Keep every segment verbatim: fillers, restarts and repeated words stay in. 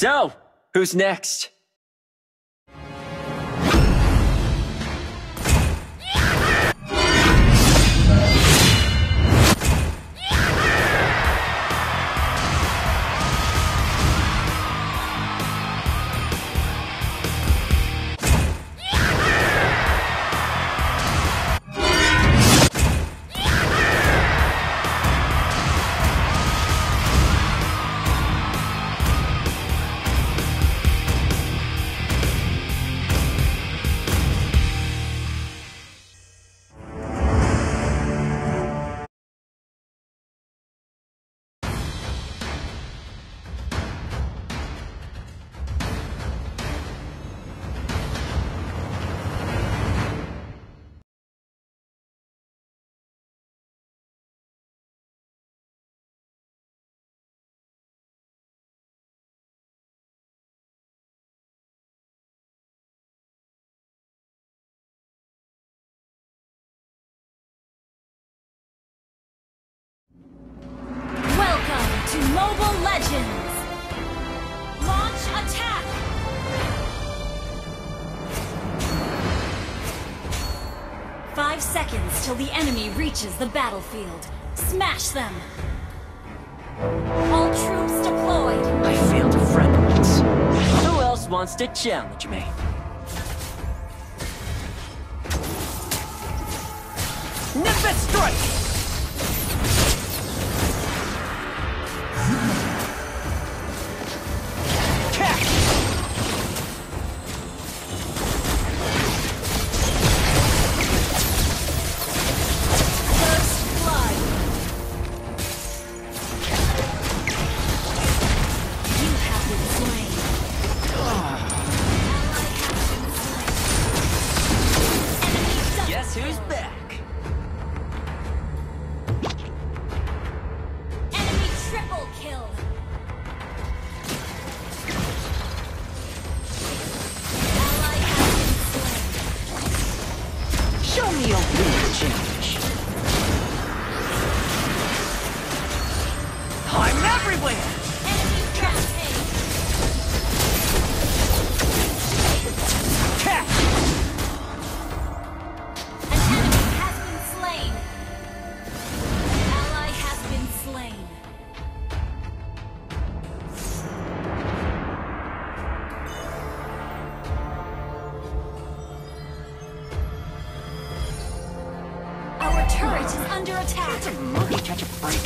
So, who's next? To Mobile Legends! Launch attack! Five seconds till the enemy reaches the battlefield. Smash them! All troops deployed! I failed a friend once. Who else wants to challenge me? Nimbus strike! Who's back? Enemy triple kill! Ally has been slain. Show me a real change. I'm everywhere! Enemy rampage! Catch! Our turret is under attack. It's a monkey catch a break.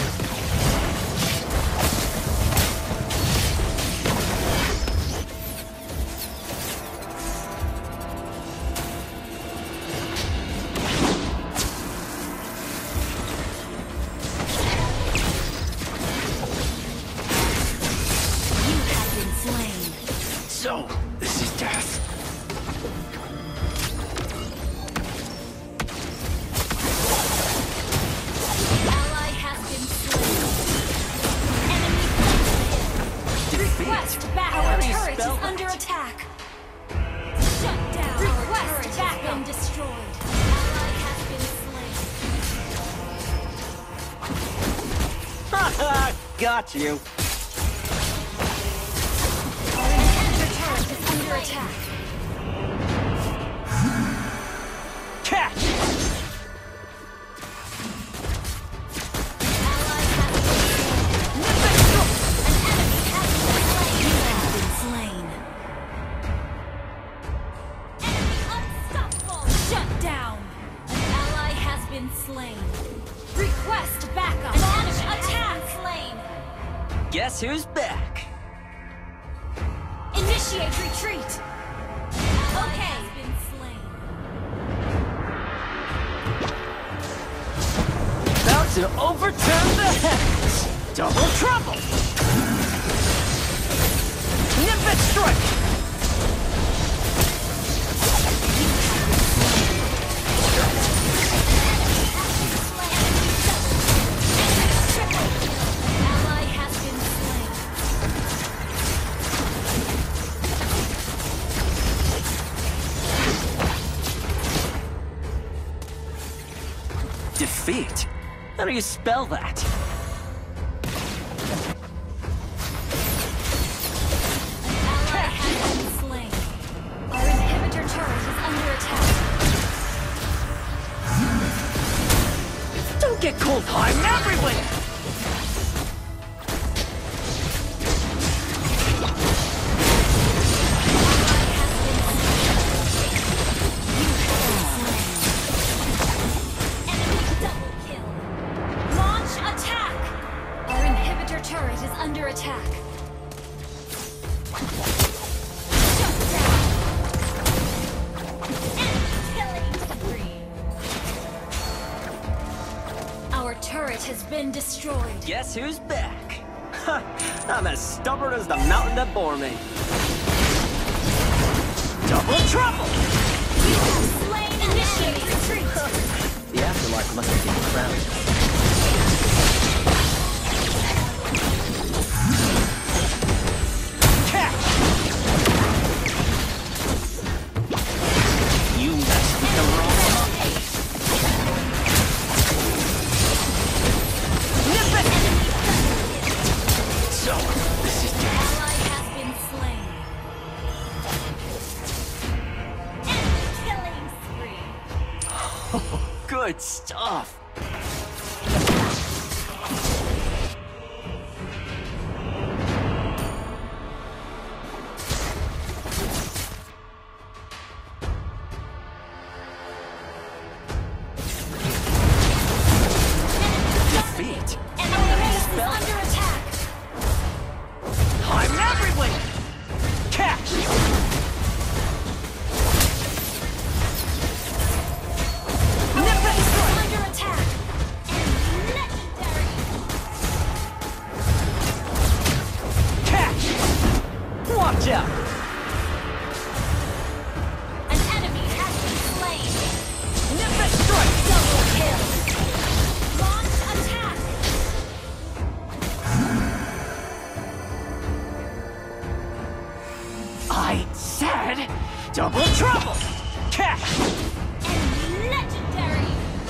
You have been slain. So, this is death. Our turret is under attack. Shut down. Request back been destroyed. Ally has been slain. Haha, got you. Our turret is under attack. Catch! Slain. Request backup. Launch attack. Slain. Guess who's back? Initiate retreat. Okay. Been slain. About to overturn the heavens. Double trouble. Nimbus strike. Defeat? How do you spell that? Get cold time everywhere! Turret is under attack. Shut down. Enemy killing spree. Our turret has been destroyed. Guess who's back? Ha! I'm as stubborn as the mountain that bore me. Double trouble! You have slain an enemy. Retreat. The afterlife must have been crowned. Good stuff! Defeat! Enemy base is under attack! I'm everywhere! Catch! Watch out! An enemy has been slain. Nimbus strike! Double kill. Launch attack. I said double trouble! Catch! Enemy legendary.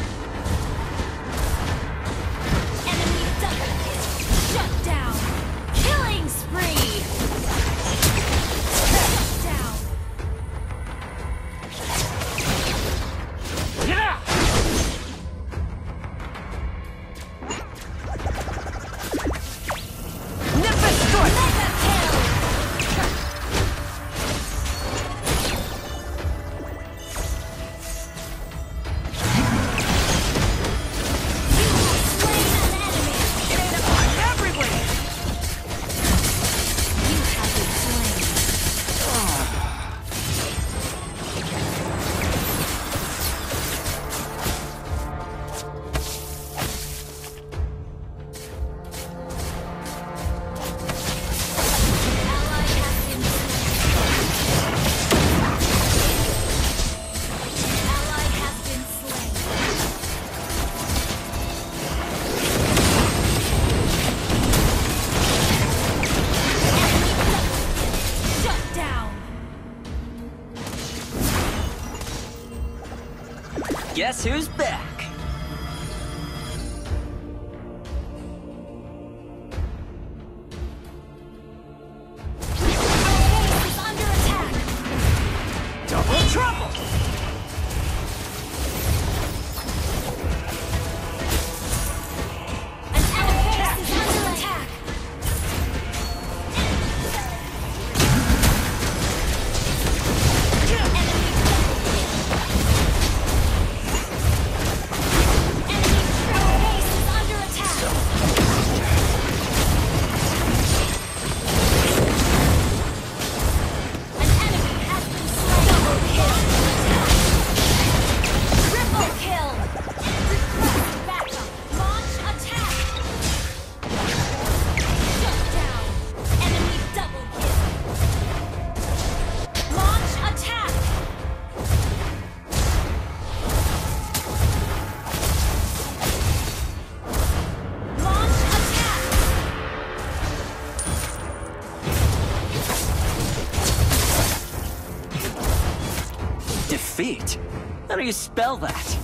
Enemy double kill. Shut down. Killing spree. Guess who's back? Is under attack. Double trouble! An enemy base is under attack. Defeat? How do you spell that?